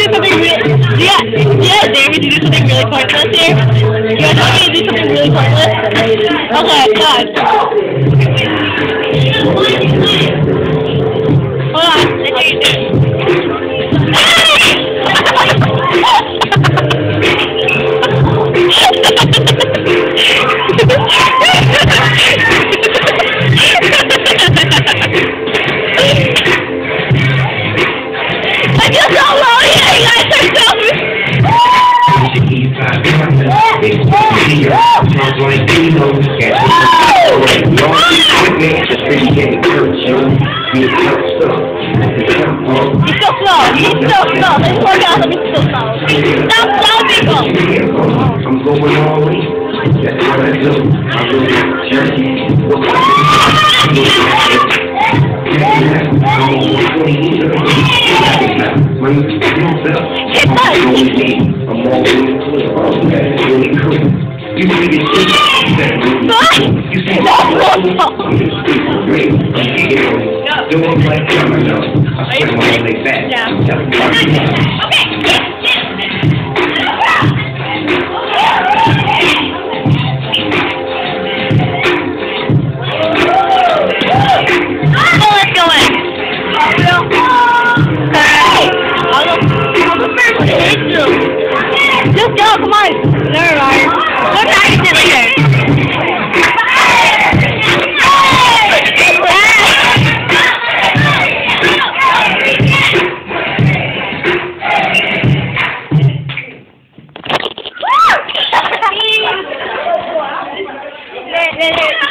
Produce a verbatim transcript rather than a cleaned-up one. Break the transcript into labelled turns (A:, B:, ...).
A: something real. Yeah, yeah, David, to do something really pointless here. You guys want me to do something really pointless? Okay, God. Hold on, let's do it. I just don't know you guys are selfish. He's so slow. He's so slow. This poor guy is so slow. Stop slow, people.
B: I'm going all in. That's what I do. I'm really jerky. You can get sick. You say no. Don't like coming up. I spend my money like that.
A: Okay. Just go, come on. Never mind. Go practice it later. Woo!